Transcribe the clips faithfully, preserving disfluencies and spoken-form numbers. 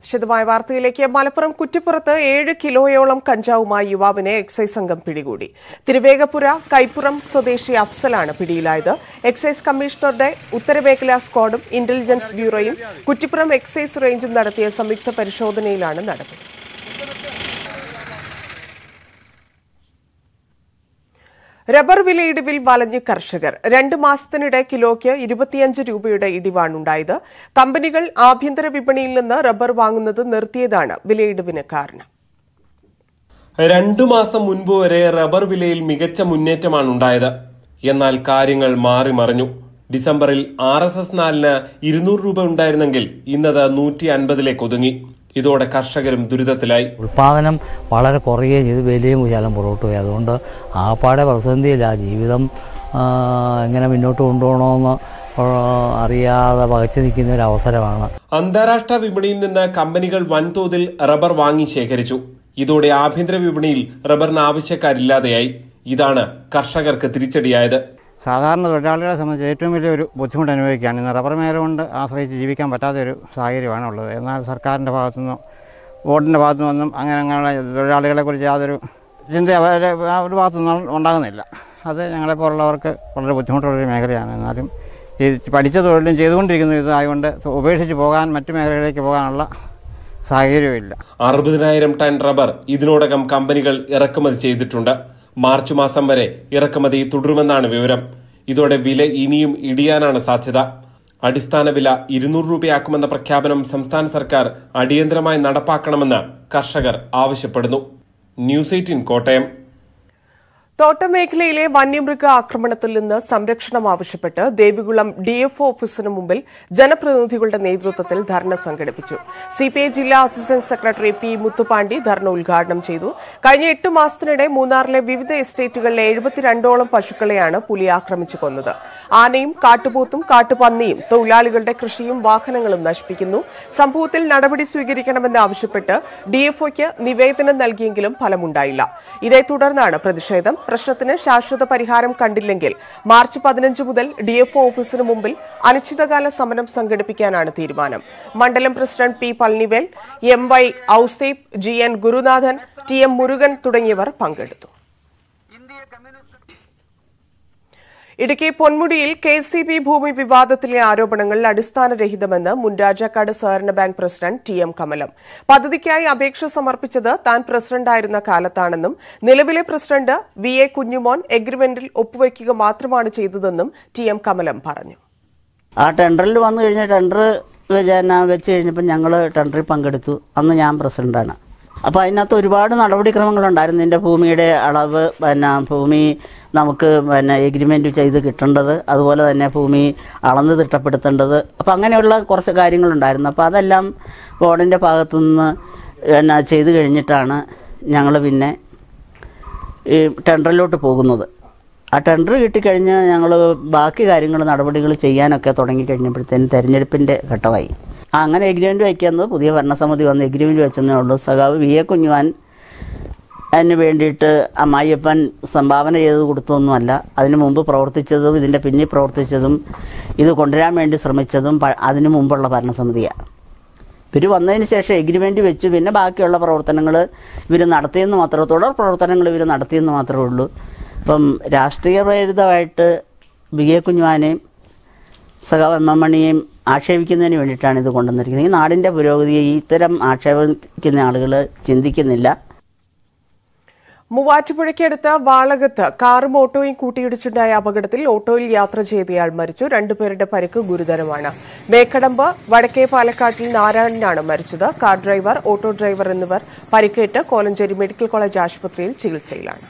വിശദമായ വാർത്തയിലേക്ക്. മലപ്പുറം കുറ്റിപ്പുറത്ത് ഏഴ് കിലോയോളം കഞ്ചാവുമായി യുവാവിനെ എക്സൈസ് സംഘം പിടികൂടി. തിരുവേഗപ്പുര കൈപ്പുറം സ്വദേശി അഫ്സലാണ് പിടിയിലായത്. എക്സൈസ് കമ്മീഷണറുടെ ഉത്തരമേഖലാ സ്ക്വാഡും ഇന്റലിജൻസ് ബ്യൂറോയും കുറ്റിപ്പുറം എക്സൈസ് റേഞ്ചും നടത്തിയ സംയുക്ത പരിശോധനയിലാണ് നടപടി. റബ്ബർ വിലയിടിവിൽ വലഞ്ഞ് കർഷകർ. രണ്ട് മാസത്തിനിടെ കിലോയ്ക്ക് ഇരുപത്തിയഞ്ച് രൂപയുടെ ഇടിവാണുണ്ടായത്. കമ്പനികൾ ആഭ്യന്തര വിപണിയിൽ നിന്ന് റബ്ബർ വാങ്ങുന്നത് നിർത്തിയതാണ് വിലയിടിവിന് കാരണം. രണ്ടു മാസം മുൻപ് വരെ റബ്ബർ വിലയിൽ മികച്ച മുന്നേറ്റമാണ് ഉണ്ടായത്. എന്നാൽ കാര്യങ്ങൾ മാറി മറിഞ്ഞു. ഡിസംബറിൽ ആർ എസ് എസ് നാലിന് ഇരുന്നൂറ് രൂപ ഉണ്ടായിരുന്നെങ്കിൽ ഇന്നത് നൂറ്റി അൻപതിലേക്ക് ഒതുങ്ങി. ഇതോടെ കർഷകരും ദുരിതത്തിലായി. ഉൽപാദനം വളരെ കുറയുകയും ചെയ്ത് വിലയും ശകലം പുറകോട്ട് പോയി. അതുകൊണ്ട് ആപ്പാടെ പ്രതിസന്ധിയില്ല. ജീവിതം എങ്ങനെ മുന്നോട്ട് കൊണ്ടുപോകണമെന്ന് അറിയാതെ പകച്ചു നിൽക്കുന്ന ഒരു അവസരമാണ്. അന്താരാഷ്ട്ര വിപണിയിൽ നിന്ന് കമ്പനികൾ വൻതോതിൽ റബ്ബർ വാങ്ങി ശേഖരിച്ചു. ഇതോടെ ആഭ്യന്തര വിപണിയിൽ റബ്ബറിന് ആവശ്യക്കാരില്ലാതെയായി. ഇതാണ് കർഷകർക്ക് തിരിച്ചടിയായത്. സാധാരണ തൊഴിലാളികളെ സംബന്ധിച്ച് ഏറ്റവും വലിയൊരു ബുദ്ധിമുട്ട് അനുഭവിക്കുകയാണ്. ഇന്ന് റബ്ബർ മേഖല കൊണ്ട് ആശ്രയിച്ച് ജീവിക്കാൻ പറ്റാത്ത ഒരു സാഹചര്യമാണ് ഉള്ളത്. എന്നാൽ സർക്കാരിൻ്റെ ഭാഗത്തുനിന്നും ബോർഡിൻ്റെ ഭാഗത്തു നിന്നും അങ്ങനെ അങ്ങനെയുള്ള തൊഴിലാളികളെക്കുറിച്ച് യാതൊരു ചിന്ത അവരുടെ ഒരു ഭാഗത്തു നിന്നും ഉണ്ടാകുന്നില്ല. അത് ഞങ്ങളെപ്പോലുള്ളവർക്ക് വളരെ ബുദ്ധിമുട്ടുള്ളൊരു മേഖലയാണ്. എന്നാലും ഈ പഠിച്ച തൊഴിലും ചെയ്തുകൊണ്ടിരിക്കുന്ന ഇതായതുകൊണ്ട് ഉപേക്ഷിച്ച് പോകാൻ മറ്റു മേഖലകളിലേക്ക് പോകാനുള്ള സാഹചര്യമില്ല. അറുപതിനായിരം ടൺ റബ്ബർ ഇതിനോടകം കമ്പനികൾ ഇറക്കുമതി ചെയ്തിട്ടുണ്ട്. മാർച്ച് മാസം വരെ ഇറക്കുമതി തുടരുമെന്നാണ് വിവരം. ഇതോടെ വില ഇനിയും ഇടിയാനാണ് സാധ്യത. അടിസ്ഥാന വില ഇരുന്നൂറ് രൂപയാക്കുമെന്ന പ്രഖ്യാപനം സംസ്ഥാന സർക്കാർ അടിയന്തരമായി നടപ്പാക്കണമെന്ന് കർഷകർ ആവശ്യപ്പെടുന്നു. News eighteen Kottayam. തോട്ടമേഖലയിലെ വന്യമൃഗ ആക്രമണത്തിൽ നിന്ന് സംരക്ഷണം ആവശ്യപ്പെട്ട് ദേവികുളം ഡിഎഫ്ഒ ഓഫീസിന് മുമ്പിൽ ജനപ്രതിനിധികളുടെ നേതൃത്വത്തിൽ ധർണ സംഘടിപ്പിച്ചു. സിപിഐ ജില്ലാ assistant secretary P Muthupandi dharna ഉദ്ഘാടനം ചെയ്തു. കഴിഞ്ഞ എട്ട് മാസത്തിനിടെ മൂന്നാറിലെ വിവിധ എസ്റ്റേറ്റുകളിലെ എഴുപത്തിരണ്ടോളം പശുക്കളെയാണ് പുലി ആക്രമിച്ചു കൊന്നത്. ആനയും കാട്ടുപോത്തും കാട്ടുപന്നിയും തൊഴിലാളികളുടെ കൃഷിയും വാഹനങ്ങളും നശിപ്പിക്കുന്നു. സംഭവത്തിൽ നടപടി സ്വീകരിക്കണമെന്ന് ആവശ്യപ്പെട്ട് ഡിഎഫ്ഒയ്ക്ക് നിവേദനം നൽകിയെങ്കിലും ഫലമുണ്ടായില്ല. ഇതേ തുടർന്നാണ് പ്രതിഷേധം. പ്രശ്നത്തിന് ശാശ്വത പരിഹാരം കണ്ടില്ലെങ്കിൽ മാർച്ച് പതിനഞ്ച് മുതൽ ഡിഎഫ്ഒ ഓഫീസിന് മുമ്പിൽ അനിശ്ചിതകാല സമരം സംഘടിപ്പിക്കാനാണ് തീരുമാനം. മണ്ഡലം president P Palanivel, M Y Ouseph, G N Gurunathan, T M Murugan തുടങ്ങിയവർ പങ്കെടുത്തു. ഇടുക്കി പൊന്മുടിയിൽ കെ സി ബി ഭൂമി വിവാദത്തിലെ ആരോപണങ്ങൾ അടിസ്ഥാനരഹിതമെന്ന് മുൻ രാജാക്കാട് സഹകരണ bank president T M Kamalam. പദ്ധതിക്കായി അപേക്ഷ സമർപ്പിച്ചത് താൻ പ്രസിഡന്റായിരുന്ന കാലത്താണെന്നും നിലവിലെ പ്രസിഡന്റ് വി എ കുഞ്ഞുമോൻ എഗ്രിമെന്റിൽ ഒപ്പുവയ്ക്കുക മാത്രമാണ് ചെയ്തതെന്നും ടി എം കമലം പറഞ്ഞു. ആ ടെൻഡറിൽ വന്നു കഴിഞ്ഞ ടെൻഡർ വെച്ച് കഴിഞ്ഞപ്പോൾ ഞങ്ങൾ ടെൻഡറിൽ പങ്കെടുത്തു. അന്ന് ഞാൻ പ്രസിഡന്റാണ്. അപ്പോൾ അതിനകത്ത് ഒരുപാട് നടപടിക്രമങ്ങളുണ്ടായിരുന്നു. എൻ്റെ ഭൂമിയുടെ അളവ്, പിന്നെ ഭൂമി നമുക്ക് പിന്നെ എഗ്രിമെൻറ്റ് ചെയ്ത് കിട്ടേണ്ടത്, അതുപോലെ തന്നെ ഭൂമി അളന്ന് തിട്ടപ്പെടുത്തേണ്ടത്, അപ്പോൾ അങ്ങനെയുള്ള കുറച്ച് കാര്യങ്ങളുണ്ടായിരുന്നു. അപ്പോൾ അതെല്ലാം ബോർഡിൻ്റെ ഭാഗത്തുനിന്ന് പിന്നെ ചെയ്ത് കഴിഞ്ഞിട്ടാണ് ഞങ്ങൾ പിന്നെ ഈ ടെൻഡറിലോട്ട് പോകുന്നത്. ആ ടെൻഡർ കിട്ടിക്കഴിഞ്ഞ് ഞങ്ങൾ ബാക്കി കാര്യങ്ങൾ നടപടികൾ ചെയ്യാനൊക്കെ തുടങ്ങിക്കഴിഞ്ഞപ്പോഴത്തേനും തെരഞ്ഞെടുപ്പിൻ്റെ ഘട്ടമായി. അങ്ങനെ എഗ്രിമെൻറ്റ് വയ്ക്കുന്നത് പുതിയ ഭരണസമിതി വന്ന് എഗ്രിമെൻറ്റ് വെച്ചെന്നേ ഉള്ളൂ. സഖാവ് വി എ കുഞ്ഞുവാൻ അതിന് വേണ്ടിയിട്ട് അമ്മായിയപ്പൻ സംഭാവന ചെയ്ത് കൊടുത്തൊന്നുമല്ല. അതിനു മുമ്പ് പ്രവർത്തിച്ചതും ഇതിൻ്റെ പിന്നിൽ പ്രവർത്തിച്ചതും ഇത് കൊണ്ടുവരാൻ വേണ്ടി ശ്രമിച്ചതും അതിനു മുമ്പുള്ള ഭരണസമിതിയാണ്. ഇവർ വന്നതിന് ശേഷം എഗ്രിമെൻറ്റ് വെച്ച് പിന്നെ ബാക്കിയുള്ള പ്രവർത്തനങ്ങൾ ഇവർ നടത്തിയെന്ന് മാത്രമേ തുടർ പ്രവർത്തനങ്ങൾ ഇവർ നടത്തിയെന്ന് മാത്രമേ ഉള്ളൂ. ഇപ്പം രാഷ്ട്രീയപ്രേരിതമായിട്ട് വി എ കുഞ്ഞുവാനെയും സഖാവ് എം എം മണിയെയും ആക്ഷേപിക്കുന്നതിന് വേണ്ടിയിട്ടാണ് ഇത് കൊണ്ടുവന്നിരിക്കുന്നത്. ഈ നാടിൻ്റെ പുരോഗതിയെ ഇത്തരം ആക്ഷേപിക്കുന്ന ആളുകൾ ചിന്തിക്കുന്നില്ല. മൂവാറ്റുപുഴയ്ക്കടുത്ത് വാളകത്ത് കാറും ഓട്ടോയും കൂട്ടിയിടിച്ചുണ്ടായ അപകടത്തിൽ ഓട്ടോയിൽ യാത്ര ചെയ്തയാൾ മരിച്ചു. രണ്ടുപേരുടെ പരിക്ക് ഗുരുതരമാണ്. മേക്കടമ്പ് വടക്കേ പാലക്കാട്ടിൽ നാരായണനാണ് മരിച്ചത്. കാർ ഡ്രൈവർ, ഓട്ടോ ഡ്രൈവർ എന്നിവർ പരിക്കേറ്റ് കോലഞ്ചേരി മെഡിക്കൽ കോളേജ് ആശുപത്രിയിൽ ചികിത്സയിലാണ്.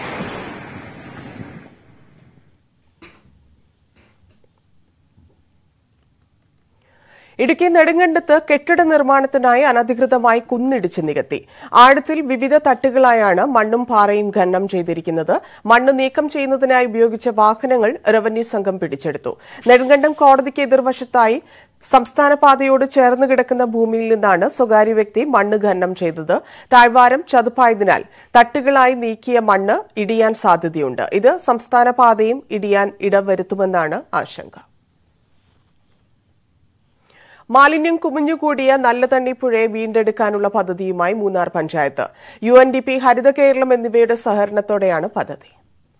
ഇടുക്കി നെടുങ്കണ്ടത്ത് കെട്ടിട നിർമ്മാണത്തിനായി അനധികൃതമായി കുന്നിടിച്ച് നികത്തി. ആഴത്തിൽ വിവിധ തട്ടുകളായാണ് മണ്ണും പാറയും ഖനനം ചെയ്തിരിക്കുന്നത്. മണ്ണ് നീക്കം ചെയ്യുന്നതിനായി ഉപയോഗിച്ച വാഹനങ്ങൾ റവന്യൂ സംഘം പിടിച്ചെടുത്തു. നെടുങ്കണ്ടം കോടതിക്ക് എതിർവശത്തായി സംസ്ഥാന പാതയോട് ചേർന്ന് കിടക്കുന്ന ഭൂമിയിൽ നിന്നാണ് സ്വകാര്യ വ്യക്തി മണ്ണ് ഖനനം ചെയ്തത്. താഴ്വാരം ചതുപ്പായതിനാൽ തട്ടുകളായി നീക്കിയ മണ്ണ് ഇടിയാൻ സാധ്യതയുണ്ട്. ഇത് സംസ്ഥാന പാതയും ഇടിയാൻ ഇടവരുത്തുമെന്നാണ് ആശങ്ക. മാലിന്യം കുമിഞ്ഞുകൂടിയ നല്ലതണ്ണി പുഴയെ വീണ്ടെടുക്കാനുള്ള പദ്ധതിയുമായി Munnar panchayat, U N D P, Haritha Keralam എന്നിവയുടെ സഹകരണത്തോടെയാണ് പദ്ധതി.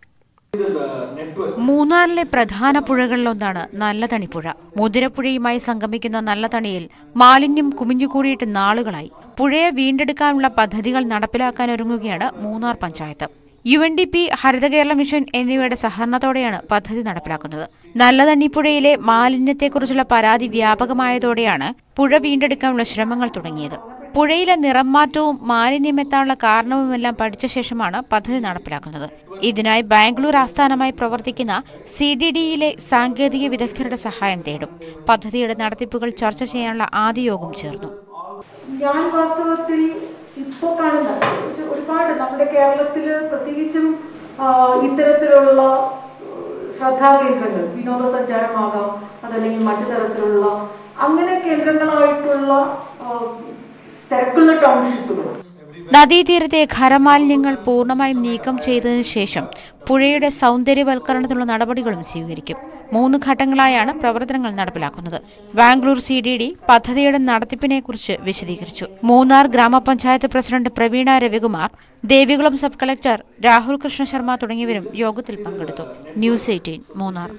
മൂന്നാറിലെ പ്രധാന പുഴകളിലൊന്നാണ് നല്ലതണിപ്പുഴ. മുതിരപ്പുഴയുമായി സംഗമിക്കുന്ന നല്ലതണിയിൽ മാലിന്യം കുമിഞ്ഞുകൂടിയിട്ട് നാളുകളായി. പുഴയെ വീണ്ടെടുക്കാനുള്ള പദ്ധതികൾ നടപ്പിലാക്കാനൊരുങ്ങുകയാണ് Munnar panchayat. U N D P, Haritha Kerala mission എന്നിവയുടെ സഹകരണത്തോടെയാണ് പദ്ധതി നടപ്പിലാക്കുന്നത്. നല്ലതണ്ണിപ്പുഴയിലെ മാലിന്യത്തെക്കുറിച്ചുള്ള പരാതി വ്യാപകമായതോടെയാണ് പുഴ വീണ്ടെടുക്കാനുള്ള ശ്രമങ്ങൾ തുടങ്ങിയത്. പുഴയിലെ നിറം മാറ്റവും മാലിന്യമെത്താനുള്ള കാരണവുമെല്ലാം പഠിച്ച ശേഷമാണ് പദ്ധതി നടപ്പിലാക്കുന്നത്. ഇതിനായി ബാംഗ്ലൂർ ആസ്ഥാനമായി പ്രവർത്തിക്കുന്ന സി ഡി ഡിയിലെ സാങ്കേതിക വിദഗ്ധരുടെ സഹായം തേടും. പദ്ധതിയുടെ നടത്തിപ്പുകൾ ചർച്ച ചെയ്യാനുള്ള ആദ്യ യോഗം ചേർന്നു. ഞാൻ വാസ്തവത്തിൽ ഇപ്പോൾ കാണുന്ന ഒരുപാട് നമ്മുടെ കേരളത്തിൽ പ്രത്യേകിച്ചും ഇത്തരത്തിലുള്ള ശ്രദ്ധാകേന്ദ്രങ്ങൾ, വിനോദസഞ്ചാരമാകാം, അതല്ലെങ്കിൽ മറ്റു തരത്തിലുള്ള അങ്ങനെ കേന്ദ്രങ്ങളായിട്ടുള്ള തിരക്കുള്ള ടൗൺഷിപ്പുകൾ. നദീതീരത്തെ ഖരമാലിന്യങ്ങൾ പൂർണ്ണമായും നീക്കം ചെയ്തതിനു ശേഷം പുഴയുടെ സൗന്ദര്യവൽക്കരണത്തിനുള്ള നടപടികളും സ്വീകരിക്കും. മൂന്ന് ഘട്ടങ്ങളായാണ് പ്രവർത്തനങ്ങൾ നടപ്പിലാക്കുന്നത്. ബാംഗ്ലൂർ സി ഡി ഡി പദ്ധതിയുടെ നടത്തിപ്പിനെക്കുറിച്ച് വിശദീകരിച്ചു. മൂന്നാർ ഗ്രാമപഞ്ചായത്ത് president Praveena Ravikumar, Devikulam sub collector Rahul Krishna Sharma തുടങ്ങിയവരും യോഗത്തിൽ പങ്കെടുത്തു. News eighteen Munnar.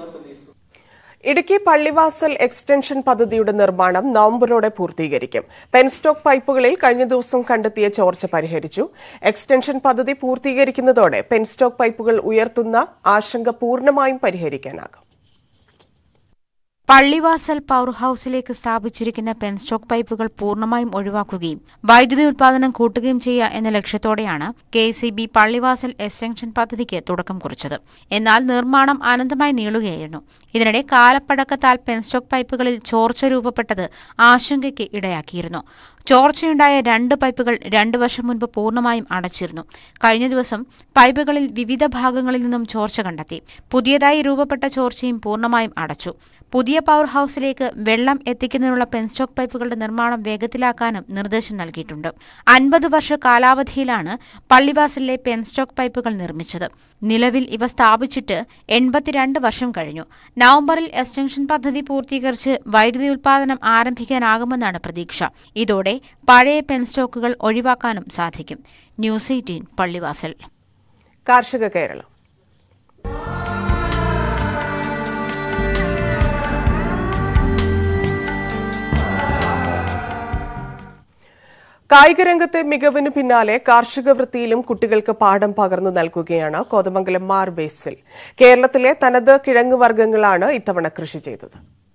Idukki Pallivasal extension പദ്ധതിയുടെ നിർമ്മാണം നവംബറോടെ പൂർത്തീകരിക്കും. പെൻസ്റ്റോക്ക് പൈപ്പുകളിൽ കഴിഞ്ഞ ദിവസം കണ്ടെത്തിയ ചോർച്ച പരിഹരിച്ചു. എക്സ്റ്റൻഷൻ പദ്ധതി പൂർത്തീകരിക്കുന്നതോടെ പെൻസ്റ്റോക്ക് പൈപ്പുകൾ ഉയർത്തുന്ന ആശങ്ക പൂർണ്ണമായും പരിഹരിക്കാനാകും. പള്ളിവാസൽ പവർ ഹൌസിലേക്ക് സ്ഥാപിച്ചിരിക്കുന്ന പെൻസ്റ്റോക്ക് പൈപ്പുകൾ പൂർണ്ണമായും ഒഴിവാക്കുകയും വൈദ്യുതി ഉൽപാദനം കൂട്ടുകയും ചെയ്യുക എന്ന ലക്ഷ്യത്തോടെയാണ് K S E B Pallivasal extension പദ്ധതിക്ക് തുടക്കം കുറിച്ചത്. എന്നാൽ നിർമ്മാണം അനന്തമായി നീളുകയായിരുന്നു. ഇതിനിടെ കാലപ്പഴക്കത്താൽ പെൻസ്റ്റോക്ക് പൈപ്പുകളിൽ ചോർച്ച രൂപപ്പെട്ടത് ആശങ്കയ്ക്ക് ഇടയാക്കിയിരുന്നു. ചോർച്ചയുണ്ടായ രണ്ട് പൈപ്പുകൾ രണ്ടു വർഷം മുൻപ് പൂർണ്ണമായും അടച്ചിരുന്നു. കഴിഞ്ഞ ദിവസം പൈപ്പുകളിൽ വിവിധ ഭാഗങ്ങളിൽ നിന്നും ചോർച്ച കണ്ടെത്തി. പുതിയതായി രൂപപ്പെട്ട ചോർച്ചയും പൂർണ്ണമായും അടച്ചു. പുതിയ പവർ ഹൌസിലേക്ക് വെള്ളം എത്തിക്കുന്നതിനുള്ള പെൻസ്റ്റോക്ക് പൈപ്പുകളുടെ നിർമ്മാണം വേഗത്തിലാക്കാനും നിർദ്ദേശം നൽകിയിട്ടുണ്ട്. അൻപത് വർഷ കാലാവധിയിലാണ് പള്ളിവാസലിലെ പെൻസ്റ്റോക്ക് പൈപ്പുകൾ നിർമ്മിച്ചത്. നിലവിൽ ഇവ സ്ഥാപിച്ചിട്ട് എൺപത്തിരണ്ട് വർഷം കഴിഞ്ഞു. നവംബറിൽ എക്സ്റ്റൻഷൻ പദ്ധതി പൂർത്തീകരിച്ച് വൈദ്യുതി ഉൽപാദനം ആരംഭിക്കാനാകുമെന്നാണ് പ്രതീക്ഷ. ഇതോടെ പഴയ പെൻസ്റ്റോക്കുകൾ ഒഴിവാക്കാനും സാധിക്കും. News eighteen Pallivasal. കാർഷിക കേരളം. കായികരംഗത്തെ മികവിന് പിന്നാലെ കാർഷിക വൃത്തിയിലും കുട്ടികൾക്ക് പാഠം പകർന്നു നൽകുകയാണ് കോതമംഗലം മാർബേസിൽ. കേരളത്തിലെ തനത് കിഴങ്ങ് വർഗ്ഗങ്ങളാണ് ഇത്തവണ കൃഷി ചെയ്തത്.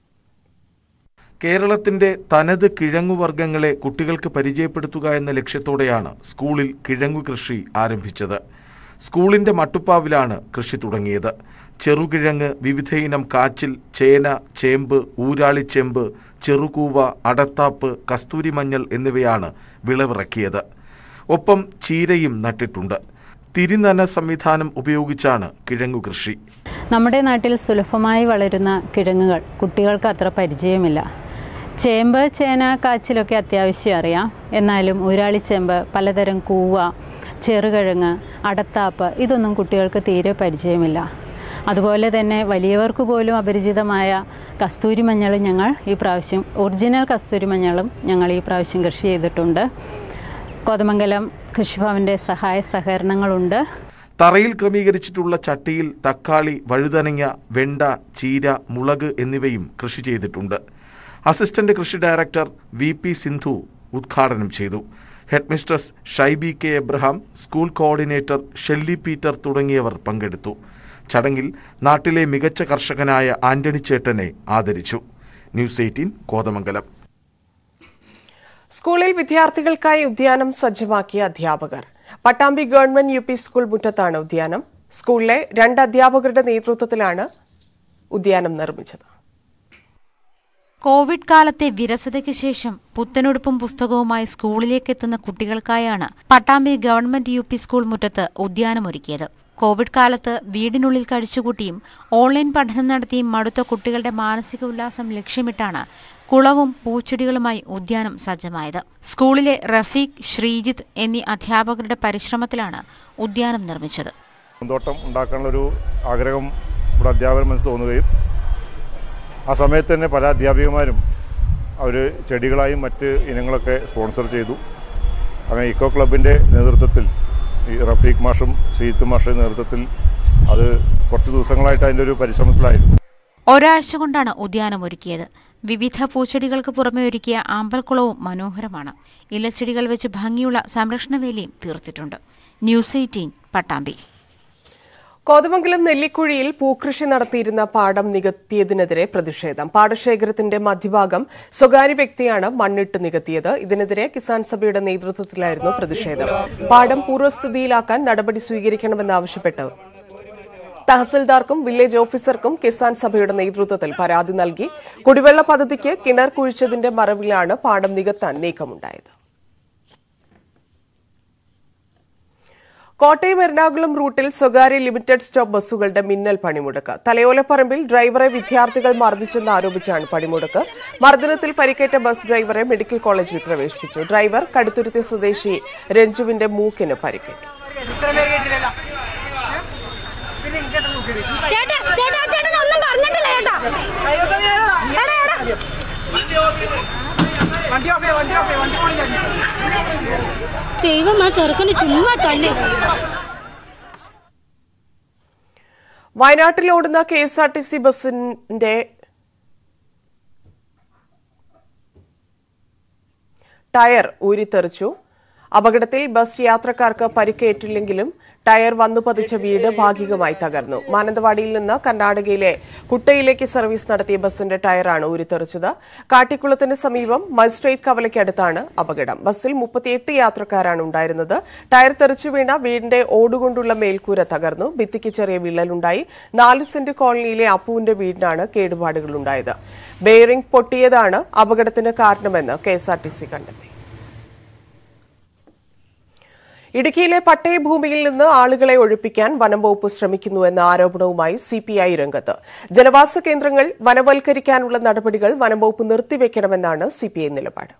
കേരളത്തിന്റെ തനത് കിഴങ്ങുവർഗ്ഗങ്ങളെ കുട്ടികൾക്ക് പരിചയപ്പെടുത്തുക എന്ന ലക്ഷ്യത്തോടെയാണ് സ്കൂളിൽ കിഴങ്ങു കൃഷി ആരംഭിച്ചത്. സ്കൂളിന്റെ മട്ടുപ്പാവിലാണ് കൃഷി തുടങ്ങിയത്. ചെറുകിഴങ്ങ്, വിവിധയിനം കാച്ചിൽ, ചേന, ചേമ്പ്, ഊരാളിച്ചേമ്പ്, ചെറുകൂവ, അടത്താപ്പ്, കസ്തൂരിമഞ്ഞൾ എന്നിവയാണ് വിളവിറക്കിയത്. ഒപ്പം ചീരയും നട്ടിട്ടുണ്ട്. തിരിനന സംവിധാനം ഉപയോഗിച്ചാണ് കിഴങ്ങു കൃഷി. നമ്മുടെ നാട്ടിൽ സുലഭമായി വളരുന്ന കിഴങ്ങുകൾ കുട്ടികൾക്ക് അത്ര പരിചയമില്ല. ചേമ്പ്, ചേന, കാച്ചിലൊക്കെ അത്യാവശ്യം അറിയാം. എന്നാലും ഊരാളിച്ചേമ്പ്, പലതരം കൂവ, ചെറുകിഴങ്ങ്, അടത്താപ്പ് ഇതൊന്നും കുട്ടികൾക്ക് തീരെ പരിചയമില്ല. അതുപോലെ തന്നെ വലിയവർക്ക് പോലും അപരിചിതമായ കസ്തൂരി മഞ്ഞൾ ഞങ്ങൾ ഈ പ്രാവശ്യം ഒറിജിനൽ കസ്തൂരി മഞ്ഞളും ഞങ്ങൾ ഈ പ്രാവശ്യം കൃഷി ചെയ്തിട്ടുണ്ട്. കോതമംഗലം കൃഷിഭവൻ്റെ സഹായ സഹകരണങ്ങളുണ്ട്. തറയിൽ ക്രമീകരിച്ചിട്ടുള്ള ചട്ടിയിൽ തക്കാളി, വഴുതനങ്ങ, വെണ്ട, ചീര, മുളക് എന്നിവയും കൃഷി ചെയ്തിട്ടുണ്ട്. അസിസ്റ്റന്റ് കൃഷി ഡയറക്ടർ വി പി സിന്ധു ഉദ്ഘാടനം ചെയ്തു. Headmistress Shaiby K Abraham, school coordinator Shelly Peter തുടങ്ങിയവർ പങ്കെടുത്തു. ചടങ്ങിൽ നാട്ടിലെ മികച്ച കർഷകനായ ആന്റണി ചേട്ടനെ ആദരിച്ചു. News eighteen Kothamangalam. സ്കൂളിൽ വിദ്യാർത്ഥികൾക്കായി ഉദ്യാനം സജ്ജമാക്കിയ അധ്യാപകർ. Pattambi government U P school മുറ്റത്താണ് ഉദ്യാനം. സ്കൂളിലെ രണ്ട് അധ്യാപകരുടെ നേതൃത്വത്തിലാണ് ഉദ്യാനം നിർമ്മിച്ചത്. കോവിഡ് കാലത്തെ വിരസതയ്ക്ക് ശേഷം പുത്തനുടുപ്പും പുസ്തകവുമായി സ്കൂളിലേക്ക് എത്തുന്ന കുട്ടികൾക്കായാണ് Pattambi government U P school മുറ്റത്ത് ഉദ്യാനമൊരുക്കിയത്. കോവിഡ് കാലത്ത് വീടിനുള്ളിൽ കഴിച്ചുകൂട്ടിയും ഓൺലൈൻ പഠനം നടത്തിയും മടുത്ത കുട്ടികളുടെ മാനസിക ഉല്ലാസം ലക്ഷ്യമിട്ടാണ് കുളവും പൂച്ചെടികളുമായി ഉദ്യാനം സജ്ജമായത്. സ്കൂളിലെ റഫീഖ്, ശ്രീജിത്ത് എന്നീ അധ്യാപകരുടെ പരിശ്രമത്തിലാണ് ഉദ്യാനം നിർമ്മിച്ചത്. പൂന്തോട്ടം ഉണ്ടാക്കാനുള്ളൊരു ആഗ്രഹം ഇവിടെ അധ്യാപകർ മനസ്സിൽ തോന്നുകയും ആ സമയത്ത് തന്നെ പല അധ്യാപികമാരും അവർ ചെടികളായും മറ്റ് ഇനങ്ങളൊക്കെ സ്പോൺസർ ചെയ്തു. അങ്ങനെ ഇക്കോ ക്ലബിൻ്റെ നേതൃത്വത്തിൽ ഈ റഫീഖ് മാഷും സീത്ത് മാഷും നേതൃത്വത്തിൽ അത് കുറച്ച് ദിവസങ്ങളായിട്ട് അതിൻ്റെ ഒരു പരിശ്രമത്തിലായിരുന്നു. ഒരാഴ്ച കൊണ്ടാണ് ഉദ്യാനം ഒരുക്കിയത്. വിവിധ പൂച്ചെടികൾക്ക് പുറമെ ഒരുക്കിയ ആമ്പൽക്കുളവും മനോഹരമാണ്. ഇലച്ചെടികൾ വെച്ച് ഭംഗിയുള്ള സംരക്ഷണ വേലിയും തീർത്തിട്ടുണ്ട്. News eighteen Pattambi. കോതമംഗലം നെല്ലിക്കുഴിയിൽ പൂക്കൃഷി നടത്തിയിരുന്ന പാടം നികത്തിയതിനെതിരെ പ്രതിഷേധം. പാടശേഖരത്തിന്റെ മധ്യഭാഗം സ്വകാര്യ വ്യക്തിയാണ് മണ്ണിട്ട് നികത്തിയത്. ഇതിനെതിരെ കിസാൻ സഭയുടെ നേതൃത്വത്തിലായിരുന്നു പ്രതിഷേധം. പാടം പൂർവ്വസ്ഥിതിയിലാക്കാൻ നടപടി സ്വീകരിക്കണമെന്നാവശ്യപ്പെട്ട് തഹസിൽദാർക്കും വില്ലേജ് ഓഫീസർക്കും കിസാൻ സഭയുടെ നേതൃത്വത്തിൽ പരാതി നൽകി. കുടിവെള്ള പദ്ധതിക്ക് കിണർ കുഴിച്ചതിന്റെ മറവിലാണ് പാടം നികത്താൻ നീക്കമുണ്ടായത്. കോട്ടയം എറണാകുളം റൂട്ടിൽ സ്വകാര്യ ലിമിറ്റഡ് സ്റ്റോപ്പ് ബസ്സുകളുടെ മിന്നൽ പണിമുടക്ക്. തലയോലപ്പറമ്പിൽ ഡ്രൈവറെ വിദ്യാർത്ഥികൾ മർദ്ദിച്ചെന്ന് ആരോപിച്ചാണ് പണിമുടക്ക്. മർദ്ദനത്തിൽ പരിക്കേറ്റ ബസ് ഡ്രൈവറെ മെഡിക്കൽ കോളേജിൽ പ്രവേശിപ്പിച്ചു. ഡ്രൈവർ കടുത്തുരുത്തി സ്വദേശി രഞ്ജുവിന്റെ മൂക്കിന് പരിക്കേറ്റു. വയനാട്ടിൽ ഓടുന്ന K S R T C ബസിന്റെ ടയർ ഊരിത്തെറിച്ചു. അപകടത്തിൽ ബസ് യാത്രക്കാർക്ക് പരിക്കേറ്റില്ലെങ്കിലും ടയർ വന്നു പതിച്ച വീട് ഭാഗികമായി തകർന്നു. മാനന്തവാടിയിൽ നിന്ന് കർണാടകയിലെ കുട്ടയിലേക്ക് സർവീസ് നടത്തിയ ബസിന്റെ ടയറാണ് ഊരിത്തെറിച്ചത്. കാട്ടിക്കുളത്തിന് സമീപം മജിസ്ട്രേറ്റ് കവലയ്ക്കടുത്താണ് അപകടം. ബസ്സിൽ മുപ്പത്തിയെട്ട് യാത്രക്കാരാണ് ഉണ്ടായിരുന്നത്. ടയർ തെറിച്ചു വീണ വീടിന്റെ ഓടുകൊണ്ടുള്ള മേൽക്കൂര തകർന്നു. ഭിത്തിക്ക് ചെറിയ വിള്ളലുണ്ടായി. നാല് സെന്റ് കോളനിയിലെ അപ്പുവിന്റെ വീടിനാണ് കേടുപാടുകളുണ്ടായത്. ബെയറിംഗ് പൊട്ടിയതാണ് അപകടത്തിന് കാരണമെന്ന് K S R T C കണ്ടെത്തി. ഇടുക്കിയിലെ പട്ടയഭൂമിയിൽ നിന്ന് ആളുകളെ ഒഴിപ്പിക്കാൻ വനംവകുപ്പ് ശ്രമിക്കുന്നുവെന്ന ആരോപണവുമായി സിപിഐ രംഗത്ത്. ജനവാസ കേന്ദ്രങ്ങൾ വനവൽക്കരിക്കാനുള്ള നടപടികൾ വനംവകുപ്പ് നിർത്തിവെക്കണമെന്നാണ് സിപിഐ നിലപാട്.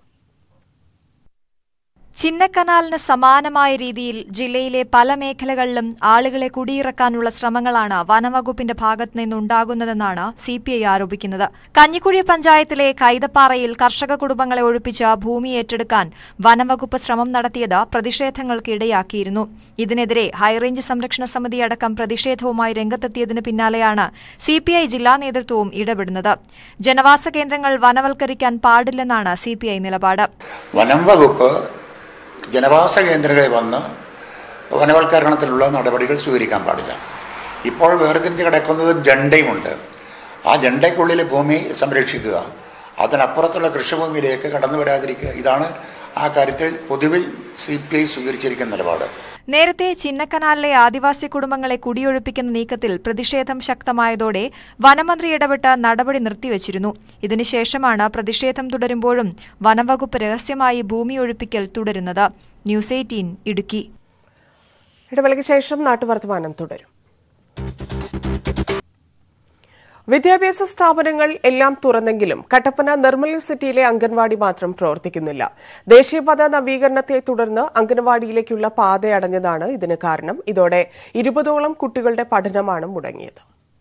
ചിന്നക്കനാലിന് സമാനമായ രീതിയിൽ ജില്ലയിലെ പല മേഖലകളിലും ആളുകളെ കുടിയിറക്കാനുള്ള ശ്രമങ്ങളാണ് വനംവകുപ്പിന്റെ ഭാഗത്തു നിന്നുണ്ടാകുന്നതെന്നാണ് സിപിഐ ആരോപിക്കുന്നത്. കഞ്ഞിക്കുഴി പഞ്ചായത്തിലെ കൈതപ്പാറയിൽ കർഷക കുടുംബങ്ങളെ ഒഴിപ്പിച്ച് ഭൂമി ഏറ്റെടുക്കാൻ വനംവകുപ്പ് ശ്രമം നടത്തിയത് പ്രതിഷേധങ്ങൾക്കിടയാക്കിയിരുന്നു. ഇതിനെതിരെ ഹൈറേഞ്ച് സംരക്ഷണ സമിതി അടക്കം പ്രതിഷേധവുമായി രംഗത്തെത്തിയതിന് പിന്നാലെയാണ് സിപിഐ ജില്ലാ നേതൃത്വവും ഇടപെടുന്നത്. ജനവാസ കേന്ദ്രങ്ങൾ വനവൽക്കരിക്കാൻ പാടില്ലെന്നാണ് സിപിഐ നിലപാട്. വനംവകുപ്പ് ജനവാസ കേന്ദ്രങ്ങളിൽ വന്ന് വനവൽക്കരണത്തിലുള്ള നടപടികൾ സ്വീകരിക്കാൻ പാടില്ല. ഇപ്പോൾ വേർതിരിഞ്ഞ് കിടക്കുന്നത് ജണ്ടയുമുണ്ട്. ആ ജണ്ടയ്ക്കുള്ളിലെ ഭൂമി സംരക്ഷിക്കുക, അതിനപ്പുറത്തുള്ള കൃഷിഭൂമിയിലേക്ക് കടന്നു വരാതിരിക്കുക. ഇതാണ് ആ കാര്യത്തിൽ പൊതുവിൽ സി പി ഐ സ്വീകരിച്ചിരിക്കുന്ന നിലപാട്. നേരത്തെ ചിന്നക്കനാലിലെ ആദിവാസി കുടുംബങ്ങളെ കുടിയൊഴിപ്പിക്കുന്ന നീക്കത്തിൽ പ്രതിഷേധം ശക്തമായതോടെ വനമന്ത്രി ഇടപെട്ട് നടപടി നിർത്തിവച്ചിരുന്നു. ഇതിനുശേഷമാണ് പ്രതിഷേധം തുടരുമ്പോഴും വനംവകുപ്പ് രഹസ്യമായി ഭൂമി ഒഴിപ്പിക്കൽ തുടരുന്നത്. News eighteen Idukki. ഇടവേളയ്ക്ക് ശേഷം നാട്ടുവർത്തമാനം തുടരും. വിദ്യാഭ്യാസ സ്ഥാപനങ്ങൾ എല്ലാം തുറന്നെങ്കിലും കട്ടപ്പന നിർമ്മൽ സിറ്റിയിലെ അംഗൻവാടി മാത്രം പ്രവർത്തിക്കുന്നില്ല. ദേശീയപാത നവീകരണത്തെ തുടർന്ന് അംഗൻവാടിയിലേക്കുള്ള പാത അടഞ്ഞതാണ് ഇതിന് കാരണം. ഇതോടെ ഇരുപതോളം കുട്ടികളുടെ പഠനമാണ് മുടങ്ങിയത്.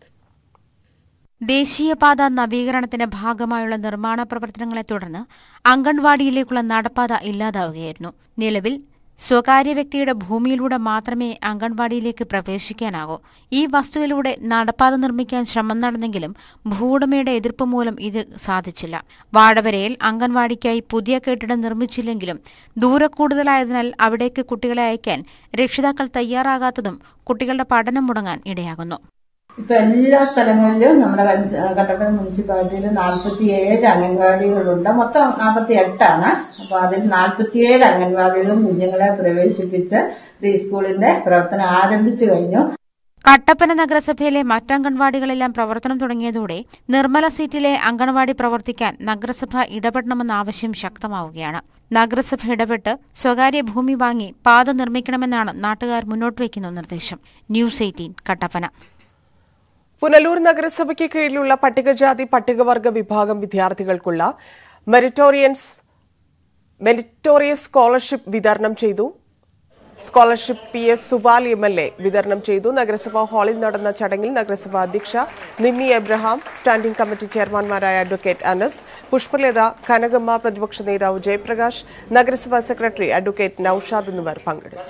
ദേശീയപാത നവീകരണത്തിന്റെ ഭാഗമായുള്ള നിർമ്മാണ പ്രവർത്തനങ്ങളെ തുടർന്ന് അംഗൻവാടിയിലേക്കുള്ള നടപ്പാത ഇല്ലാതാവുകയായിരുന്നു. നിലവിൽ സ്വകാര്യ വ്യക്തിയുടെ ഭൂമിയിലൂടെ മാത്രമേ അംഗൻവാടിയിലേക്ക് പ്രവേശിക്കാനാകൂ. ഈ വസ്തുവിലൂടെ നടപ്പാത നിർമ്മിക്കാൻ ശ്രമം നടന്നെങ്കിലും ഭൂവുടമയുടെ എതിർപ്പ് മൂലം ഇത് സാധിച്ചില്ല. വാഴവരയിൽ അംഗൻവാടിക്കായി പുതിയ കെട്ടിടം നിർമ്മിച്ചില്ലെങ്കിലും ദൂരെ കൂടുതലായതിനാൽ അവിടേക്ക് കുട്ടികളെ അയക്കാൻ രക്ഷിതാക്കൾ തയ്യാറാകാത്തതും കുട്ടികളുടെ പഠനം മുടങ്ങാൻ ഇടയാകുന്നു. ഇപ്പൊ എല്ലാ സ്ഥലങ്ങളിലും നമ്മുടെ കട്ടപ്പന മുനിസിപ്പാലിറ്റിയിൽ നാൽപ്പത്തിയേഴ് അംഗൻവാടികളുണ്ട്. മൊത്തം നാൽപ്പത്തി എട്ടാണ്. അപ്പൊ അതിൽ നാൽപ്പത്തിയേഴ് അംഗൻവാടികളും കുഞ്ഞുങ്ങളെ പ്രവേശിപ്പിച്ച് പ്രീ സ്കൂളിന്റെ പ്രവർത്തനം ആരംഭിച്ചു കഴിഞ്ഞു. കട്ടപ്പന നഗരസഭയിലെ മറ്റംഗൻവാടികളെല്ലാം പ്രവർത്തനം തുടങ്ങിയതോടെ നിർമ്മല സീറ്റിലെ അംഗൻവാടി പ്രവർത്തിക്കാൻ നഗരസഭ ഇടപെടണമെന്ന ആവശ്യം ശക്തമാവുകയാണ്. നഗരസഭ ഇടപെട്ട് സ്വകാര്യ ഭൂമി വാങ്ങി പാത നിർമ്മിക്കണമെന്നാണ് നാട്ടുകാർ മുന്നോട്ട് വയ്ക്കുന്ന നിർദ്ദേശം. News eighteen Kattappana. പുനലൂർ നഗരസഭയ്ക്ക് കീഴിലുള്ള പട്ടികജാതി പട്ടികവർഗ വിഭാഗം വിദ്യാർത്ഥികൾക്കുള്ള മെറിറ്റോറിയൻസ് മെറിറ്റോറിയസ് സ്കോളർഷിപ്പ് വിതരണം ചെയ്തു. Scholarship P S Subal M L A വിതരണം ചെയ്തു. നഗരസഭാ ഹാളിൽ നടന്ന ചടങ്ങിൽ നഗരസഭാ അധ്യക്ഷ നിമ്മി എബ്രഹാം, സ്റ്റാൻഡിംഗ് കമ്മിറ്റി ചെയർമാൻമാരായ അഡ്വക്കേറ്റ് അനസ്, പുഷ്പലത, കനകമ്മ, പ്രതിപക്ഷ നേതാവ് ജയപ്രകാശ്, നഗരസഭാ സെക്രട്ടറി അഡ്വക്കേറ്റ് നൌഷാദ് എന്നിവർ പങ്കെടുത്തു.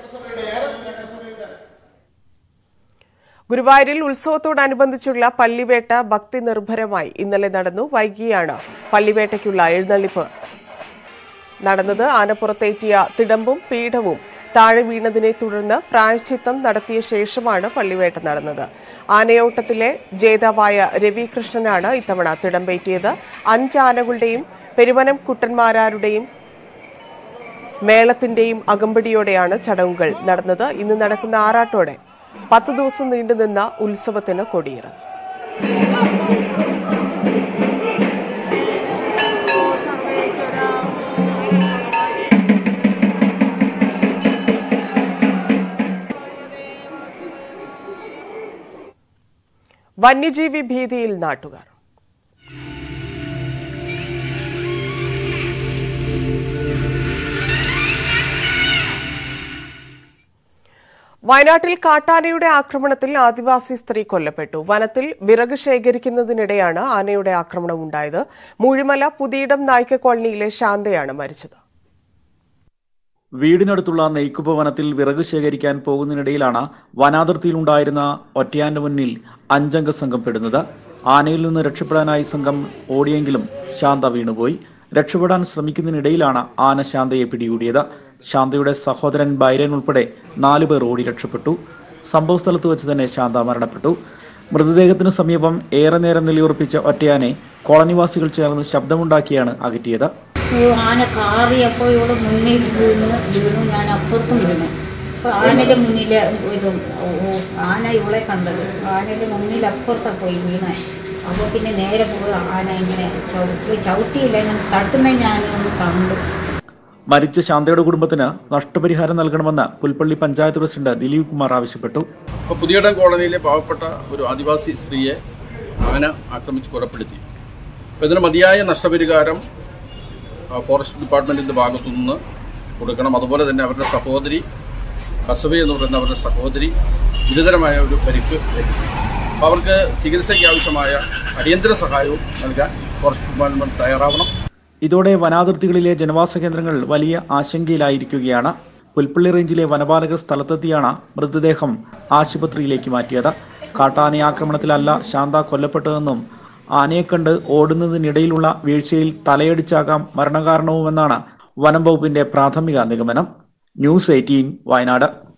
ഗുരുവായൂരിൽ ഉത്സവത്തോടനുബന്ധിച്ചുള്ള പള്ളിവേട്ട ഭക്തി നിർഭരമായി ഇന്നലെ നടന്നു. വൈകിയാണ് പള്ളിവേട്ടയ്ക്കുള്ള എഴുന്നള്ളിപ്പ് നടന്നത്. ആനപ്പുറത്തേറ്റിയ തിടമ്പും പീഠവും താഴെ വീണതിനെ തുടർന്ന് പ്രായശ്ചിത്തം നടത്തിയ ശേഷമാണ് പള്ളിവേട്ട നടന്നത്. ആനയോട്ടത്തിലെ ജേതാവായ രവികൃഷ്ണനാണ് ഇത്തവണ തിടമ്പേറ്റിയത്. അഞ്ച് ആനകളുടെയും പെരുവനം കുട്ടന്മാരാരുടെയും മേളത്തിന്റെയും അകമ്പടിയോടെയാണ് ചടങ്ങുകൾ നടന്നത്. ഇന്ന് നടക്കുന്ന ആറാട്ടോടെ പത്ത് ദിവസം നീണ്ടുനിന്ന ഉത്സവത്തിന് കൊടിയിറങ്ങും. വന്യജീവി ഭീതിയിൽ നാട്ടുകാർ. വയനാട്ടിൽ കാട്ടാനയുടെ ആക്രമണത്തിൽ ആദിവാസി സ്ത്രീ കൊല്ലപ്പെട്ടു. വനത്തിൽ വിറക് ശേഖരിക്കുന്നതിനിടെയാണ് ആനയുടെ ആക്രമണം ഉണ്ടായത്. മൂഴിമല പുതിയിടം നായ്ക്ക കോളനിയിലെ ശാന്തയാണ് മരിച്ചത്. വീടിനടുത്തുള്ള നെയ്ക്കുപ്പ വനത്തിൽ വിറക് ശേഖരിക്കാൻ പോകുന്നതിനിടയിലാണ് വനാതിർത്തിയിലുണ്ടായിരുന്ന ഒറ്റയാന്റെ മുന്നിൽ അഞ്ചംഗ സംഘം പെടുന്നത്. ആനയിൽ നിന്ന് രക്ഷപ്പെടാനായി സംഘം ഓടിയെങ്കിലും ശാന്ത വീണുപോയി. രക്ഷപ്പെടാൻ ശ്രമിക്കുന്നതിനിടയിലാണ് ആന ശാന്തയെ പിടികൂടിയത്. ശാന്തയുടെ സഹോദരൻ ബൈരൻ ഉൾപ്പെടെ നാലുപേർ ഓടി രക്ഷപ്പെട്ടു. സംഭവ സ്ഥലത്ത് വെച്ച് തന്നെ ശാന്ത മരണപ്പെട്ടു. മൃതദേഹത്തിനു സമീപം ഏറെ നേരം നിലയുറപ്പിച്ച ഒറ്റയാനെ കോളനിവാസികൾ ചേർന്ന് ശബ്ദമുണ്ടാക്കിയാണ് അകറ്റിയത്. ആന കാറിയപ്പോൾ ഇവിടെ മുന്നിൽ വീണു വീണു ഞാൻ അപ്പുറത്തും വീണു. അപ്പോൾ ആനയുടെ മുന്നിൽ ഒരു ആന ഇവളെ കണ്ടത്. ആനയുടെ മുന്നിൽ അപ്പുറത്താണ് പോയി വീണേ. അപ്പോൾ പിന്നെ നേരെ പോയി ആന ഇങ്ങനെ ചവിട്ടി ചവിട്ടിയില്ല ഇങ്ങനെ തട്ടുന്ന ഞാനൊന്ന് കണ്ടു. മരിച്ച ശാന്തയുടെ കുടുംബത്തിന് നഷ്ടപരിഹാരം നൽകണമെന്ന് പുൽപ്പള്ളി പഞ്ചായത്ത് പ്രസിഡന്റ് ദിലീപ് കുമാർ ആവശ്യപ്പെട്ടു. ഇപ്പോൾ പുതിയിടം കോളനിയിലെ പാവപ്പെട്ട ഒരു ആദിവാസി സ്ത്രീയെ ആന ആക്രമിച്ച് കൊലപ്പെടുത്തി. അപ്പോൾ ഇതിന് മതിയായ നഷ്ടപരിഹാരം ഫോറസ്റ്റ് ഡിപ്പാർട്ട്മെന്റിന്റെ ഭാഗത്തു നിന്ന് കൊടുക്കണം. അതുപോലെ തന്നെ അവരുടെ സഹോദരി കസബി എന്ന് പറയുന്ന അവരുടെ സഹോദരി ഗുരുതരമായ ഒരു പരിക്ക് ലഭിക്കും. അപ്പോൾ അവർക്ക് ചികിത്സയ്ക്ക് ആവശ്യമായ അടിയന്തര സഹായവും നൽകാൻ ഫോറസ്റ്റ് ഡിപ്പാർട്ട്മെന്റ് തയ്യാറാവണം. ഇതോടെ വനാതിർത്തികളിലെ ജനവാസ കേന്ദ്രങ്ങൾ വലിയ ആശങ്കയിലായിരിക്കുകയാണ്. പുൽപ്പള്ളി റേഞ്ചിലെ വനപാലകർ സ്ഥലത്തെത്തിയാണ് മൃതദേഹം ആശുപത്രിയിലേക്ക് മാറ്റിയത്. കാട്ടാന ആക്രമണത്തിലല്ല ശാന്ത കൊല്ലപ്പെട്ടതെന്നും ആനയെ കണ്ട് ഓടുന്നതിനിടയിലുള്ള വീഴ്ചയിൽ തലയടിച്ചാകാം മരണകാരണവുമെന്നാണ് വനം വകുപ്പിന്റെ പ്രാഥമിക നിഗമനം. News eighteen Wayanad.